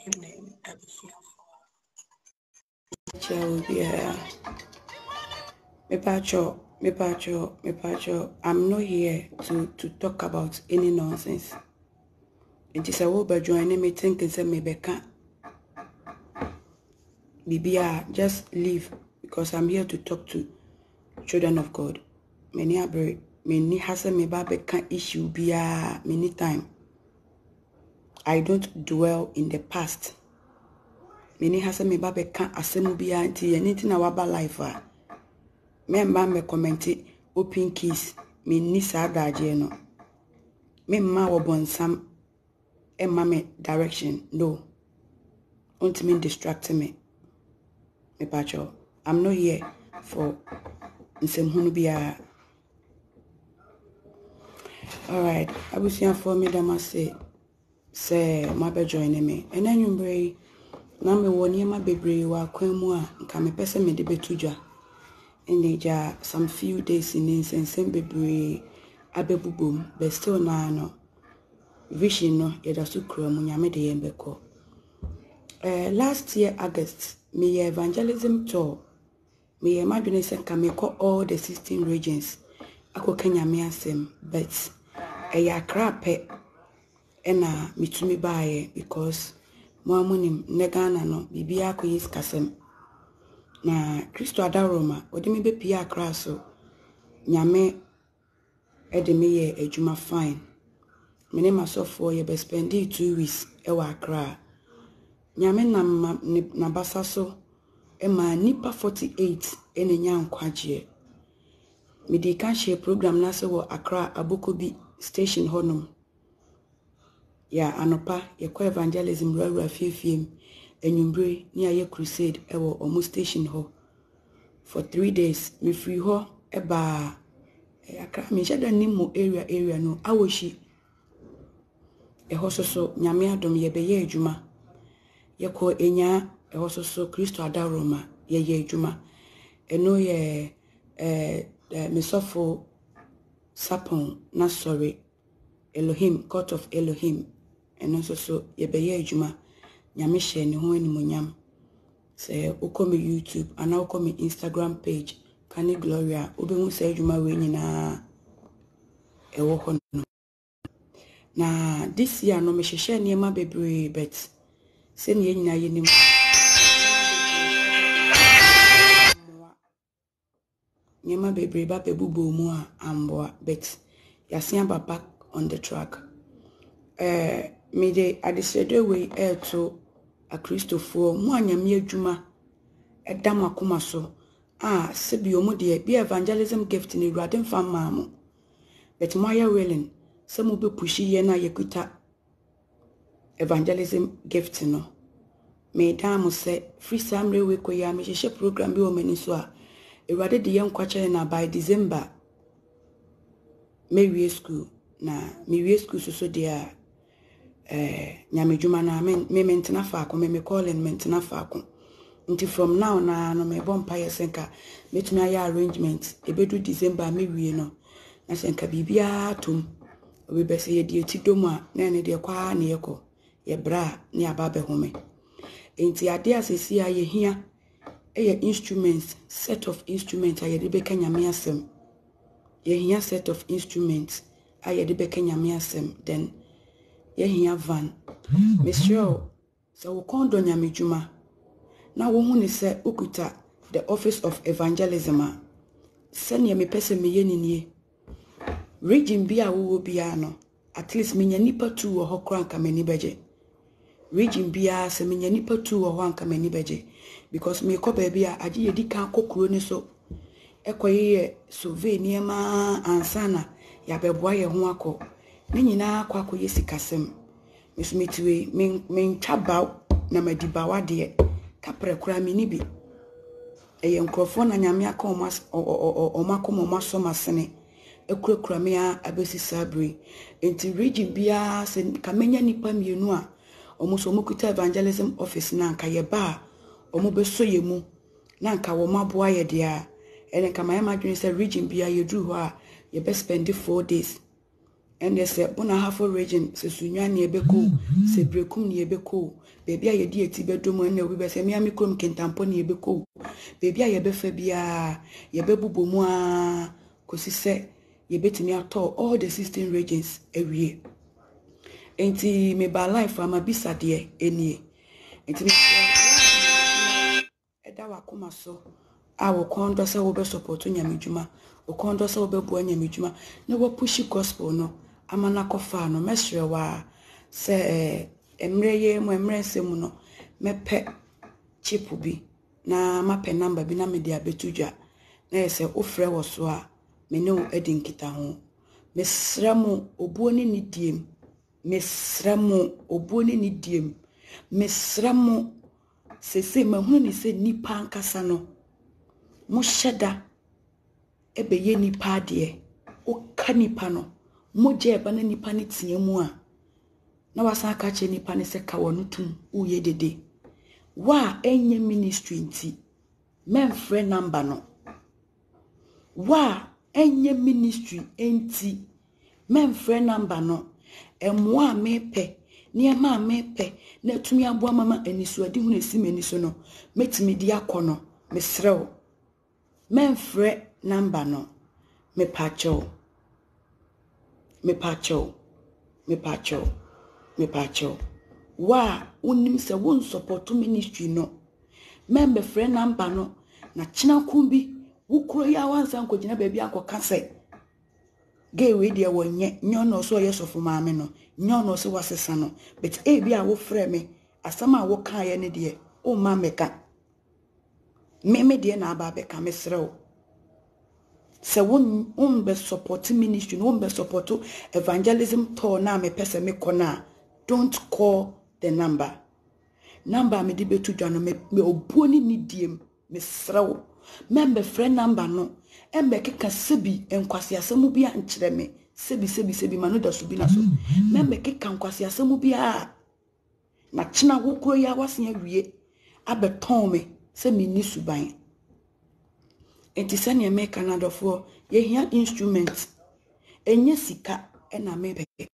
evening, everything. I'm not here to talk about any nonsense. It is a word joining me thinking say me beka. Bibia, just leave because I'm here to talk to children of God. Many abre, many has me beka issue bia many time. I don't dwell in the past. Many has me beka asemu bia anti anything about life. Memba me commenti open keys me ni sa daje no. Memma wo bonsam emma me direction no. Don't mean distracting me. Me pacho. I'm not here for nsem bia. All right, I will see for me that say my be joining me. And then you bring na me woni ma bebre wa kwanu a nka me pese me de betudwa. And there some few days in insensem bebre abebubum but still na no vision no yeda so kura mu nyame de yembeko. Last year August me evangelism tour me madwene se ka me call all the 16 regions akọ Kenya me asem but ya krape ena mitumi baaye because mo amunim negana no bibia akoyis kasem na Kristo adaroma odi me bepia akra so nyame edeme ye adwuma fine me myself for ye be spendi 2 weeks e wa akra nyame na basa so e ma nipa 48 ene nya nkwaje me di kan share program na se wo akra abokobi station honum ya anopa ye ko evangelism rura fiefiem enwumbre ni aye crusade e wo omo station ho for 3 days me free ho e ba akra me sheda nimu area no awoshi e ho so nyame adom ye be ye adwuma ye ko enya e ho so Kristo adaroma ye adwuma eno ye me sofo sapon na sorry Elohim court of Elohim eno so ye be ye adwuma nyame hye ne ho animonyam say ukomi YouTube ana ukomi Instagram page Kani Gloria obehu say adwuma we nyina e wo ho no na this year no me hye niema bebre but say ne nyina ye nim niema bebre ba bebubo mu a amboa but yasia ba back on the track me de adisede we to a Christopher mu anyame adwuma edam akoma so se bi omo de bi evangelism gift ni ruade mfa maamo but mo ya willing se mo be pushi ye na yekuta evangelism gift no me dam se free samre we ko ya me hye program bi o mani so a ruade de ye nkwache na by December me wie school na me wie school so de nyame dwuma na me mentena faako me calling mentena faako until from now na no me bompa yesenka metumi aya arrangement ebedu December me wie no na senka bibia tum obi bese ye die tidom a na ne de kwa na yeko ye bra ne ababe home enti ade asesi a ye hia instruments set of instruments aye de beka nyame asem ye hia set of instruments aye de beka nyame asem then ye hia van monsieur so wo kondo nyame dwuma na wo hu ni se ukuta the office of evangelism a se ne me pese me ye nie region bia wo bia no at least me nya nipa 2 wo ho kra nka mani beje region bia se me nya nipa 2 wo ho nka mani beje because me ko ba bia age ye dika kokuro ni so ekoye survey niema ansana ya beboa ye ho akọ ni nyina akọ yesikasem mesumetiwe men twaba na madibawa de kapre kura mi ni bi eye nkrofo na nyame aka omakom omasomasene ekura me abesi sabre enti region bia se kamenya nipa mienu a omuso mukuta evangelism office na nka ye ba omubeso ye mu na nka wo maboa ye de a ene kama ya madwene se region bia ye dru ho a ye be spend 4 days and they say bona half a region se sunya ne ebeko se brekum ne ebeko baby a yedi eti bedom na obi be se me amikrom kentampo ne ebeko baby a yebefa bia yebebubo mu a kosi se yebetimi ato all the 16 regions ewie enti me ba life ama bisade enie enti me eda wakoma so a wo kondo se wo be support nyamedwuma wo kondo se wo be bo nyamedwuma na wo push gospel no amana kofa no mesre wa se emreye mu emresem no mepe chip bi na mape number bi na me dia betudwa na yese ofre wo so a me ne wo edi nkita ho mesramu obuoni ni diem mesramu obuoni ni diem mesramu sese mahunu ni se nipa ankasa no mo hyeda ebeye nipa de o ka nipa no mo je eba na nipa ne tie mu a na wasa aka che nipa ne se ka wono tum o ye dede wa enye ministry nti memfre number no wa enye ministry enti memfre number no emwa mepe niema mepe na tumi abo mama enisuadi hu esi meniso no metimi di akono mesrew memfre number no mepacho wa unim se won support ministry no member friend number no na china kumbi wukro ya wansa nkogina baabi akoka se gay we dia wonye nyono so yesofu maame no nyono so wasesa no but e bia wo frɛ me asama wo kan ye ne de o ma meka me de na aba beka mesrew se won be support ministry won be support evangelism to na me pese me kona don't call the number me di betu dwano me obuoni ni diem mesrew member friend number no embe keka sebi enkwase asemu bia nkyere me sebi manu da so bi na so membe keka nkwase asemu bia na china wokro ya wasen awie abeton me se me ni suban enti sane me Canada fo ye hia instrument enye sika na me